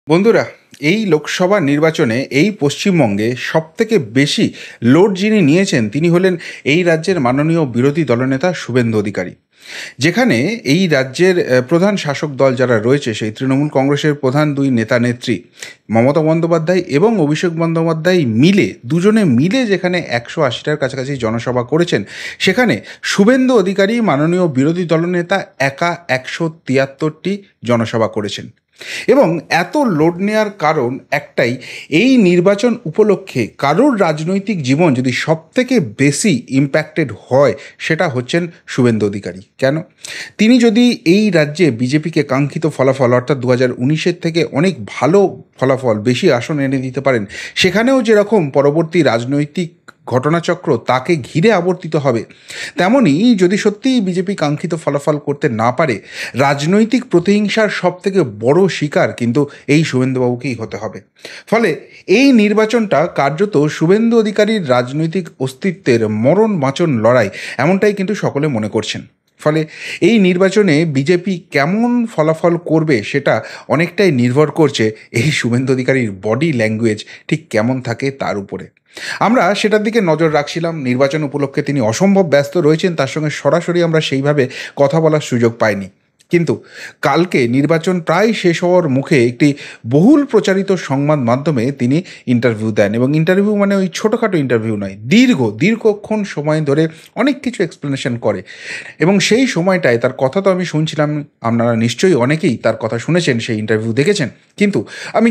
বন্ধুরা, এই লোকসভা নির্বাচনে এই পশ্চিমবঙ্গে সবথেকে বেশি লোড যিনি নিয়েছেন তিনি হলেন এই রাজ্যের মাননীয় বিরোধী দলনেতা শুভেন্দু অধিকারী। যেখানে এই রাজ্যের প্রধান শাসক দল যারা রয়েছে সেই তৃণমূল কংগ্রেসের প্রধান দুই নেতা নেত্রী মমতা বন্দ্যোপাধ্যায় এবং অভিষেক বন্দ্যোপাধ্যায় মিলে দুজনে মিলে যেখানে ১৮০টার কাছাকাছি জনসভা করেছেন, সেখানে শুভেন্দু অধিকারী মাননীয় বিরোধী দলনেতা একা ১৭৩টি জনসভা করেছেন। এবং এত লোড নেওয়ার কারণ একটাই, এই নির্বাচন উপলক্ষে কারোর রাজনৈতিক জীবন যদি সবথেকে বেশি ইম্প্যাক্টেড হয় সেটা হচ্ছেন শুভেন্দু অধিকারী। কেন? তিনি যদি এই রাজ্যে বিজেপিকে কাঙ্ক্ষিত ফলাফল অর্থাৎ ২০১৯-এর থেকে অনেক ভালো ফলাফল, বেশি আসন এনে দিতে পারেন, সেখানেও যেরকম পরবর্তী রাজনৈতিক ঘটনাচক্র তাকে ঘিরে আবর্তিত হবে, তেমনি যদি সত্যিই বিজেপি কাঙ্ক্ষিত ফলাফল করতে না পারে, রাজনৈতিক প্রতিহিংসার সবথেকে বড় শিকার কিন্তু এই শুভেন্দুবাবুকেই হতে হবে। ফলে এই নির্বাচনটা কার্যত শুভেন্দু অধিকারীর রাজনৈতিক অস্তিত্বের মরণ বাঁচন লড়াই, এমনটাই কিন্তু সকলে মনে করছেন। ফলে এই নির্বাচনে বিজেপি কেমন ফলাফল করবে সেটা অনেকটাই নির্ভর করছে এই শুভেন্দু অধিকারীর বডি ল্যাঙ্গুয়েজ ঠিক কেমন থাকে তার উপরে। আমরা সেটার দিকে নজর রাখছিলাম। নির্বাচন উপলক্ষে তিনি অসম্ভব ব্যস্ত রয়েছেন, তার সঙ্গে সরাসরি আমরা সেইভাবে কথা বলার সুযোগ পাইনি। কিন্তু কালকে নির্বাচন প্রায় শেষ হওয়ার মুখে একটি বহুল প্রচারিত সংবাদ মাধ্যমে তিনি ইন্টারভিউ দেন, এবং ইন্টারভিউ মানে ওই ছোটোখাটো ইন্টারভিউ নয়, দীর্ঘক্ষণ সময় ধরে অনেক কিছু এক্সপ্লেনেশন করে। এবং সেই সময়টায় তার কথা তো আমি শুনছিলাম, আপনারা নিশ্চয়ই অনেকেই তার কথা শুনেছেন, সেই ইন্টারভিউ দেখেছেন। কিন্তু আমি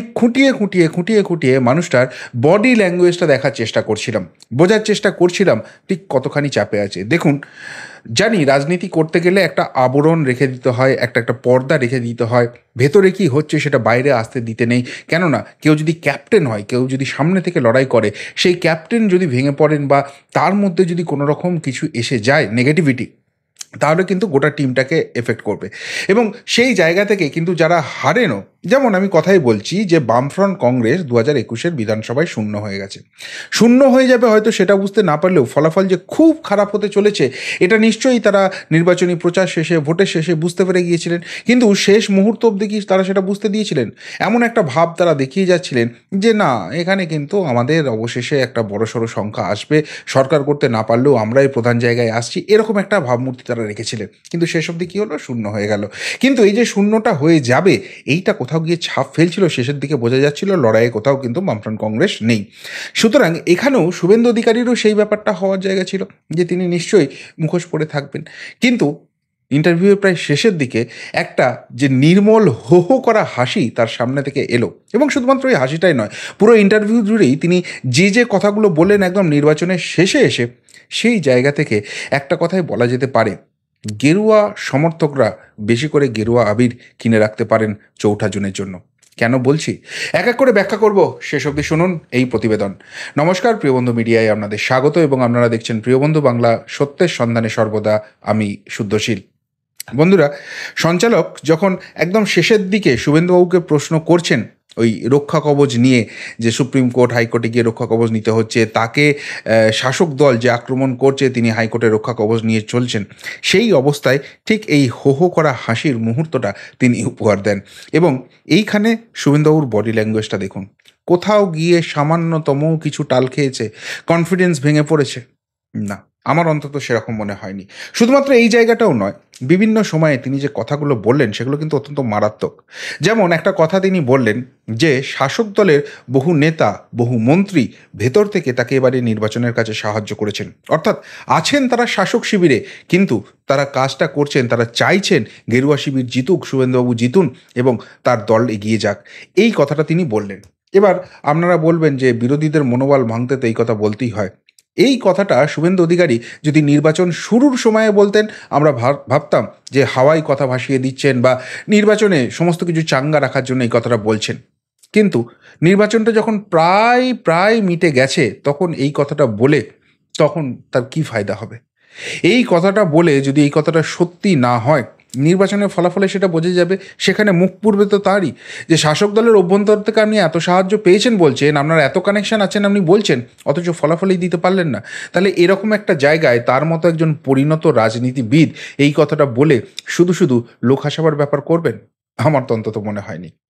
খুঁটিয়ে মানুষটার বডি ল্যাঙ্গুয়েজটা দেখার চেষ্টা করছিলাম, বোঝার চেষ্টা করছিলাম ঠিক কতখানি চাপে আছে। দেখুন, জানি রাজনীতি করতে গেলে একটা আবরণ রেখে দিতে হয়, একটা পর্দা রেখে দিতে হয়, ভেতরে কি হচ্ছে সেটা বাইরে আসতে দিতে নেই। কেননা কেউ যদি ক্যাপ্টেন হয়, কেউ যদি সামনে থেকে লড়াই করে, সেই ক্যাপ্টেন যদি ভেঙে পড়েন বা তার মধ্যে যদি কোনো রকম কিছু এসে যায় নেগেটিভিটি, তাহলে কিন্তু গোটা টিমটাকে এফেক্ট করবে। এবং সেই জায়গা থেকে কিন্তু যারা হারেনও, যেমন আমি কথাই বলছি যে বামফ্রন্ট কংগ্রেস ২০২১-এর বিধানসভায় শূন্য হয়ে গেছে। শূন্য হয়ে যাবে হয়তো সেটা বুঝতে না পারলেও ফলাফল যে খুব খারাপ হতে চলেছে এটা নিশ্চয়ই তারা নির্বাচনী প্রচার শেষে, ভোটের শেষে বুঝতে পেরে গিয়েছিলেন। কিন্তু শেষ মুহূর্ত অবধি কি তারা সেটা বুঝতে দিয়েছিলেন? এমন একটা ভাব তারা দেখিয়ে যাচ্ছিলেন যে না, এখানে কিন্তু আমাদের অবশেষে একটা বড়সড় সংখ্যা আসবে, সরকার করতে না পারলেও আমরাই প্রধান জায়গায় আসছি, এরকম একটা ভাবমূর্তি তারা রেখেছিলেন। কিন্তু শেষ অবধি কী হলো? শূন্য হয়ে গেল। কিন্তু এই যে শূন্যটা হয়ে যাবে, এইটা কোথাও গিয়ে ছাপ ফেলছিল, শেষের দিকে বোঝা যাচ্ছিল লড়াইয়ে কোথাও কিন্তু বামফ্রন্ট কংগ্রেস নেই। সুতরাং এখানেও শুভেন্দু অধিকারীরও সেই ব্যাপারটা হওয়ার জায়গা ছিল যে তিনি নিশ্চয়ই মুখোশ পরে থাকবেন। কিন্তু ইন্টারভিউয়ের প্রায় শেষের দিকে একটা যে নির্মল হো হো করা হাসি তার সামনে থেকে এলো, এবং শুধুমাত্র এই হাসিটাই নয়, পুরো ইন্টারভিউ জুড়েই তিনি যে কথাগুলো বললেন একদম নির্বাচনের শেষে এসে, সেই জায়গা থেকে একটা কথাই বলা যেতে পারে, গেরুয়া সমর্থকরা বেশি করে গেরুয়া আবির কিনে রাখতে পারেন ৪ঠা জুনের জন্য। কেন বলছি, এক এক করে ব্যাখ্যা করব, শেষ অবধি শুনুন এই প্রতিবেদন। নমস্কার, প্রিয়বন্ধু মিডিয়ায় আপনাদের স্বাগত, এবং আপনারা দেখছেন প্রিয়বন্ধু বাংলা, সত্যের সন্ধানে সর্বদা আমি শুদ্ধশীল। বন্ধুরা, সঞ্চালক যখন একদম শেষের দিকে শুভেন্দুবাবুকে প্রশ্ন করছেন ওই রক্ষা কবচ নিয়ে, যে সুপ্রিম কোর্ট হাইকোর্টে গিয়ে রক্ষা কবচ নিতে হচ্ছে, তাকে শাসক দল যে আক্রমণ করছে, তিনি হাইকোর্টে রক্ষা কবচ নিয়ে চলছেন, সেই অবস্থায় ঠিক এই হো হো করা হাসির মুহূর্তটা তিনি উপহার দেন। এবং এইখানে শুভেন্দুবাবুর বডি ল্যাঙ্গুয়েজটা দেখুন, কোথাও গিয়ে সামান্যতম কিছু টাল খেয়েছে, কনফিডেন্স ভেঙে পড়েছে? না, আমার অন্তত সেরকম মনে হয়নি। শুধুমাত্র এই জায়গাটাও নয়, বিভিন্ন সময়ে তিনি যে কথাগুলো বললেন সেগুলো কিন্তু অত্যন্ত মারাত্মক। যেমন একটা কথা তিনি বললেন যে শাসক দলের বহু নেতা, বহু মন্ত্রী ভেতর থেকে তাকে এবারে নির্বাচনের কাছে সাহায্য করেছেন। অর্থাৎ আছেন তারা শাসক শিবিরে, কিন্তু তারা কাজটা করছেন, তারা চাইছেন গেরুয়া শিবির জিতুক, শুভেন্দুবাবু জিতুন এবং তার দল এগিয়ে যাক। এই কথাটা তিনি বললেন। এবার আপনারা বলবেন যে বিরোধীদের মনোবল ভাঙতে তো এই কথা বলতেই হয়। এই কথাটা শুভেন্দু অধিকারী যদি নির্বাচন শুরুর সময়ে বলতেন, আমরা ভাবতাম যে হাওয়ায় কথা ভাসিয়ে দিচ্ছেন বা নির্বাচনে সমস্ত কিছু চাঙ্গা রাখার জন্য এই কথাটা বলছেন। কিন্তু নির্বাচনটা যখন প্রায় মিটে গেছে, তখন এই কথাটা বলে তখন তার কি ফায়দা হবে? এই কথাটা বলে যদি এই কথাটা সত্যি না হয়, নির্বাচনের ফলাফলে সেটা বোঝা যাবে। সেখানে মুখ পুড়বে তো তারই, যে শাসক দলের অভ্যন্তর থেকে আপনি এত সাহায্য পেয়েছেন বলছেন, আপনার এত কানেকশন আছেন আপনি বলছেন, অথচ ফলাফলই দিতে পারলেন না। তাহলে এরকম একটা জায়গায় তার মতো একজন পরিণত রাজনীতিবিদ এই কথাটা বলে শুধু লোক হাসাবার ব্যাপার করবেন? আমার তো অন্তত মনে হয়নি।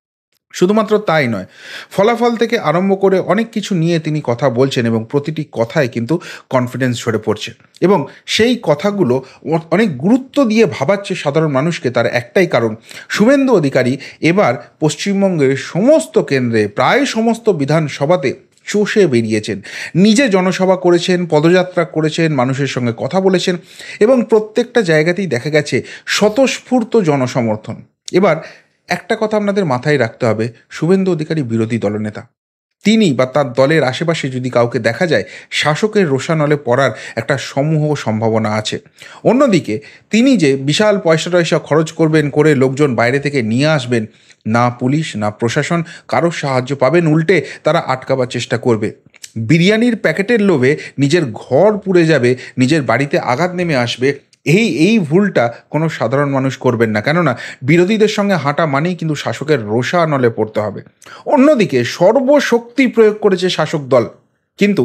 শুধুমাত্র তাই নয়, ফলাফল থেকে আরম্ভ করে অনেক কিছু নিয়ে তিনি কথা বলছেন এবং প্রতিটি কথায় কিন্তু কনফিডেন্স ঝরে পড়ছে এবং সেই কথাগুলো অনেক গুরুত্ব দিয়ে ভাবাচ্ছে সাধারণ মানুষকে। তার একটাই কারণ, শুভেন্দু অধিকারী এবার পশ্চিমবঙ্গের সমস্ত কেন্দ্রে, প্রায় সমস্ত বিধানসভাতে চষে বেরিয়েছেন। নিজে জনসভা করেছেন, পদযাত্রা করেছেন, মানুষের সঙ্গে কথা বলেছেন এবং প্রত্যেকটা জায়গাতেই দেখা গেছে স্বতঃস্ফূর্ত জনসমর্থন। এবার একটা কথা আপনাদের মাথায় রাখতে হবে, শুভেন্দু অধিকারী বিরোধী দলনেতা। তিনি বা তার দলের আশেপাশে যদি কাউকে দেখা যায়, শাসকের রোষানলে পড়ার একটা সমূহ সম্ভাবনা আছে। অন্যদিকে তিনি যে বিশাল পয়সা টয়সা খরচ করবেন, করে লোকজন বাইরে থেকে নিয়ে আসবেন, না পুলিশ না প্রশাসন কারোর সাহায্য পাবেন, উল্টে তারা আটকাবার চেষ্টা করবে। বিরিয়ানির প্যাকেটের লোভে নিজের ঘর পুড়ে যাবে, নিজের বাড়িতে আঘাত নেমে আসবে, এই ভুলটা কোনো সাধারণ মানুষ করবেন না। কেননা বিরোধীদের সঙ্গে হাঁটা মানেই কিন্তু শাসকের রোষা নলে পড়তে হবে। অন্যদিকে সর্বশক্তি প্রয়োগ করেছে শাসক দল, কিন্তু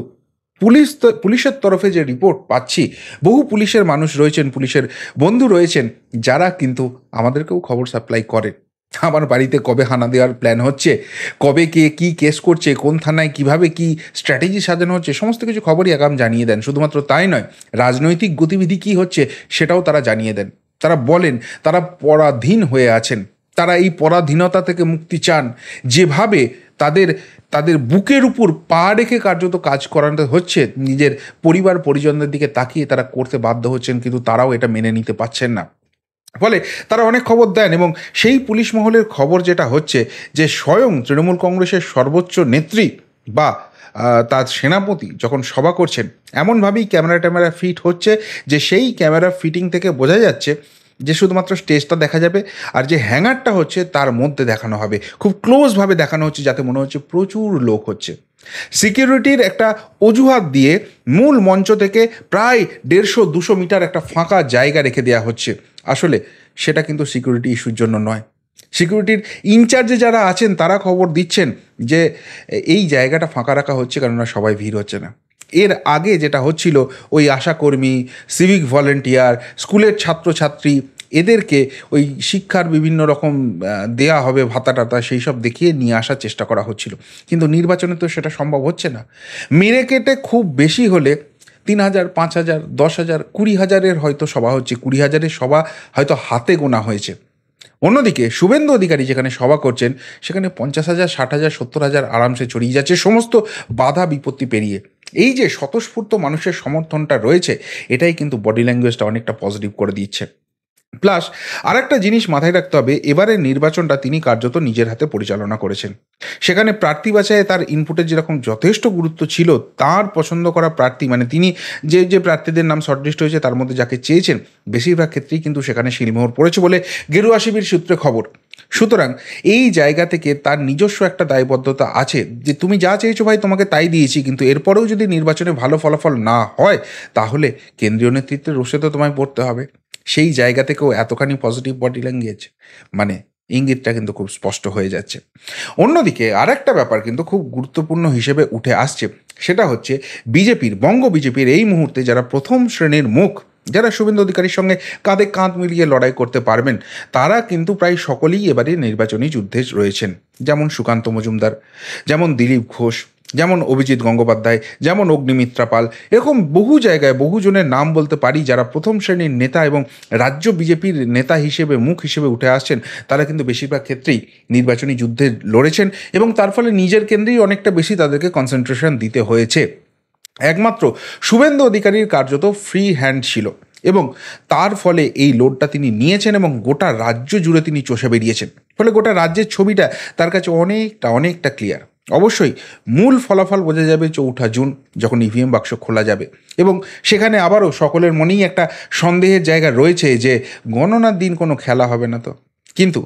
পুলিশের তরফে যে রিপোর্ট পাচ্ছি, বহু পুলিশের মানুষ রয়েছেন, পুলিশের বন্ধু রয়েছেন, যারা কিন্তু আমাদেরকেও খবর সাপ্লাই করে। আমার বাড়িতে কবে হানা দেওয়ার প্ল্যান হচ্ছে, কবে কে কী কেস করছে, কোন থানায় কিভাবে কি স্ট্র্যাটেজি সাজানো হচ্ছে, সমস্ত কিছু খবরই আগাম জানিয়ে দেন। শুধুমাত্র তাই নয়, রাজনৈতিক গতিবিধি কী হচ্ছে সেটাও তারা জানিয়ে দেন। তারা বলেন তারা পরাধীন হয়ে আছেন, তারা এই পরাধীনতা থেকে মুক্তি চান। যেভাবে তাদের তাদের বুকের উপর পা রেখে কার্যত কাজ করাতে হচ্ছে, নিজের পরিবার পরিজনদের দিকে তাকিয়ে তারা করতে বাধ্য হচ্ছেন, কিন্তু তারাও এটা মেনে নিতে পারছেন না। ফলে তারা অনেক খবর দেন এবং সেই পুলিশ মহলের খবর যেটা হচ্ছে যে স্বয়ং তৃণমূল কংগ্রেসের সর্বোচ্চ নেত্রী বা তার সেনাপতি যখন সভা করছেন, এমনভাবেই ক্যামেরা ফিট হচ্ছে যে সেই ক্যামেরা ফিটিং থেকে বোঝা যাচ্ছে যে শুধুমাত্র স্টেজটা দেখা যাবে, আর যে হ্যাঙ্গারটা হচ্ছে তার মধ্যে দেখানো হবে, খুব ক্লোজভাবে দেখানো হচ্ছে, যাতে মনে হচ্ছে প্রচুর লোক হচ্ছে। সিকিউরিটির একটা অজুহাত দিয়ে মূল মঞ্চ থেকে প্রায় 150-200 মিটার একটা ফাঁকা জায়গা রেখে দেওয়া হচ্ছে। আসলে সেটা কিন্তু সিকিউরিটি ইস্যুর জন্য নয়। সিকিউরিটির ইনচার্জে যারা আছেন তারা খবর দিচ্ছেন যে এই জায়গাটা ফাঁকা রাখা হচ্ছে কেননা সবাই ভিড় হচ্ছে না। এর আগে যেটা হচ্ছিল, ওই আশাকর্মী, সিভিক ভলেন্টিয়ার, স্কুলের ছাত্রছাত্রী, এদেরকে ওই শিক্ষার বিভিন্ন রকম দেয়া হবে ভাতা টাতা, সেই সব দেখিয়ে নিয়ে আসার চেষ্টা করা হচ্ছিল। কিন্তু নির্বাচনে তো সেটা সম্ভব হচ্ছে না। মেরে কেটে খুব বেশি হলে 3,000, 5,000, 10,000, 20,000-এর হয়তো সভা হচ্ছে, 20,000-এর সভা হয়তো হাতে গোনা হয়েছে। অন্যদিকে শুভেন্দু অধিকারী যেখানে সভা করছেন, সেখানে 50,000, 60,000, 70,000 আরামসে ছড়িয়ে যাচ্ছে সমস্ত বাধা বিপত্তি পেরিয়ে। এই যে স্বতঃস্ফূর্ত মানুষের সমর্থনটা রয়েছে, এটাই কিন্তু বডি ল্যাঙ্গুয়েজটা অনেকটা পজিটিভ করে দিচ্ছে। প্লাস আরেকটা জিনিস মাথায় রাখতে হবে, এবারের নির্বাচনটা তিনি কার্যত নিজের হাতে পরিচালনা করেছেন। সেখানে প্রার্থী বাছাইয়ে তার ইনপুটের যেরকম যথেষ্ট গুরুত্ব ছিল, তার পছন্দ করা প্রার্থী, মানে তিনি যে প্রার্থীদের নাম শর্টলিস্ট হয়েছে তার মধ্যে যাকে চেয়েছেন, বেশিরভাগ ক্ষেত্রেই কিন্তু সেখানে শিলমোহর পড়েছে বলে গেরুয়া শিবির সূত্রে খবর। সুতরাং এই জায়গা থেকে তার নিজস্ব একটা দায়বদ্ধতা আছে যে তুমি যা চেয়েছো ভাই, তোমাকে তাই দিয়েছি, কিন্তু এরপরেও যদি নির্বাচনে ভালো ফলাফল না হয়, তাহলে কেন্দ্রীয় নেতৃত্বের রোষে তো তোমায় পড়তে হবে। সেই জায়গা থেকেও এতখানি পজিটিভ বডি ল্যাঙ্গুয়েজ, মানে ইঙ্গিতটা কিন্তু খুব স্পষ্ট হয়ে যাচ্ছে। অন্যদিকে আরেকটা ব্যাপার কিন্তু খুব গুরুত্বপূর্ণ হিসেবে উঠে আসছে, সেটা হচ্ছে বঙ্গ বিজেপির এই মুহূর্তে যারা প্রথম শ্রেণীর মুখ, যারা শুভেন্দু অধিকারীর সঙ্গে কাঁধে কাঁধ মিলিয়ে লড়াই করতে পারবেন, তারা কিন্তু প্রায় সকলেই এবারে নির্বাচনী যুদ্ধে রয়েছেন। যেমন সুকান্ত মজুমদার, যেমন দিলীপ ঘোষ, যেমন অভিজিৎ গঙ্গোপাধ্যায়, যেমন অগ্নিমিত্রা পাল, এরকম বহু জায়গায় বহুজনের নাম বলতে পারি যারা প্রথম শ্রেণীর নেতা এবং রাজ্য বিজেপির নেতা হিসেবে, মুখ হিসেবে উঠে আসছেন। তারা কিন্তু বেশিরভাগ ক্ষেত্রেই নির্বাচনী যুদ্ধে লড়েছেন এবং তার ফলে নিজের কেন্দ্রেই অনেকটা বেশি তাদেরকে কনসেন্ট্রেশন দিতে হয়েছে। একমাত্র শুভেন্দু অধিকারীর কার্যত ফ্রি হ্যান্ড ছিল এবং তার ফলে এই লোডটা তিনি নিয়েছেন এবং গোটা রাজ্য জুড়ে তিনি চষে বেরিয়েছেন। ফলে গোটা রাজ্যের ছবিটা তার কাছে অনেকটা ক্লিয়ার। অবশ্যই মূল ফলাফল বোঝা যাবে 4 জুন, যখন ইভিএম বাক্স খোলা যাবে এবং সেখানে আবারও সকলের মনেই একটা সন্দেহের জায়গা রয়েছে যে গণনার দিন কোনো খেলা হবে না তো। কিন্তু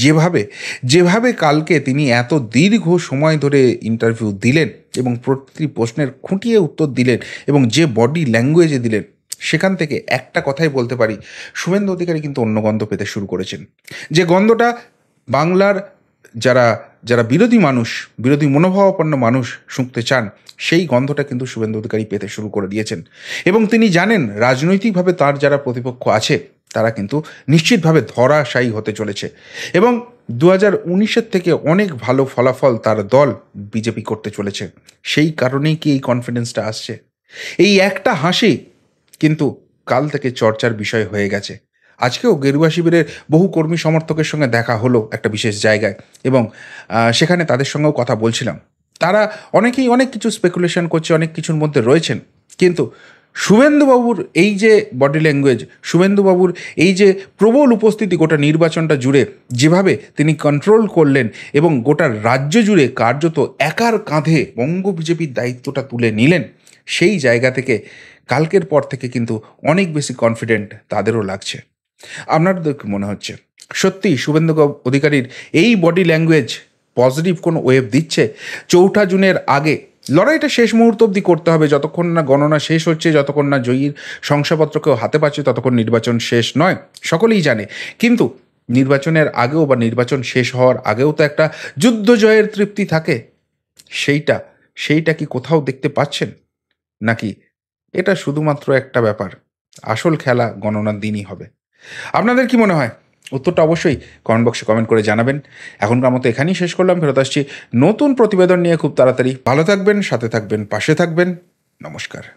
যেভাবে কালকে তিনি এত দীর্ঘ সময় ধরে ইন্টারভিউ দিলেন এবং প্রতিটি প্রশ্নের খুঁটিয়ে উত্তর দিলেন এবং যে বডি ল্যাঙ্গুয়েজে দিলেন, সেখান থেকে একটা কথাই বলতে পারি, শুভেন্দু অধিকারী কিন্তু অন্য গন্ধ পেতে শুরু করেছেন। যে গন্ধটা বাংলার যারা যারা বিরোধী মানুষ, বিরোধী মনোভাবাপন্ন মানুষ শুঁকতে চান, সেই গন্ধটা কিন্তু শুভেন্দু অধিকারী পেতে শুরু করে দিয়েছেন। এবং তিনি জানেন রাজনৈতিকভাবে তার যারা প্রতিপক্ষ আছে তারা কিন্তু নিশ্চিতভাবে ধরাশায়ী হতে চলেছে। এবং 2019-এর থেকে অনেক ভালো ফলাফল তার দল বিজেপি করতে চলেছে। সেই কারণেই কি এই কনফিডেন্সটা আসছে? এই একটা হাসি কিন্তু কাল থেকে চর্চার বিষয় হয়ে গেছে। আজকেও গেরুয়া শিবিরের বহু কর্মী সমর্থকের সঙ্গে দেখা হলো একটা বিশেষ জায়গায়, এবং সেখানে তাদের সঙ্গেও কথা বলছিলাম। তারা অনেকেই অনেক কিছু স্পেকুলেশন করছে, অনেক কিছুর মধ্যে রয়েছেন, কিন্তু শুভেন্দুবাবুর এই যে বডি ল্যাঙ্গুয়েজ, শুভেন্দুবাবুর এই যে প্রবল উপস্থিতি গোটা নির্বাচনটা জুড়ে যেভাবে তিনি কন্ট্রোল করলেন এবং গোটা রাজ্য জুড়ে কার্যত একার কাঁধে বঙ্গ বিজেপির দায়িত্বটা তুলে নিলেন, সেই জায়গা থেকে কালকের পর থেকে কিন্তু অনেক বেশি কনফিডেন্ট তাদেরও লাগছে। আপনাদের কি মনে হচ্ছে সত্যিই শুভেন্দু অধিকারীর এই বডি ল্যাঙ্গুয়েজ পজিটিভ কোনো ওয়েভ দিচ্ছে? 4 জুনের আগে লড়াইটা শেষ মুহূর্ত অবধি করতে হবে, যতক্ষণ না গণনা শেষ হচ্ছে, যতক্ষণ না জয়ীর শংসাপত্র কেউ হাতে পাচ্ছে, ততক্ষণ নির্বাচন শেষ নয়, সকলেই জানে। কিন্তু নির্বাচনের আগেও বা নির্বাচন শেষ হওয়ার আগেও তো একটা যুদ্ধ জয়ের তৃপ্তি থাকে। সেইটা কি কোথাও দেখতে পাচ্ছেন? নাকি এটা শুধুমাত্র একটা ব্যাপার, আসল খেলা গণনার দিনই হবে? আপনাদের কি মনে হয়? উত্তরটা অবশ্যই কমেন্ট বক্সে কমেন্ট করে জানাবেন। এখনকার মতো এখানেই শেষ করলাম, ফেরত আসছি নতুন প্রতিবেদন নিয়ে খুব তাড়াতাড়ি। ভালো থাকবেন, সাথে থাকবেন, পাশে থাকবেন। নমস্কার।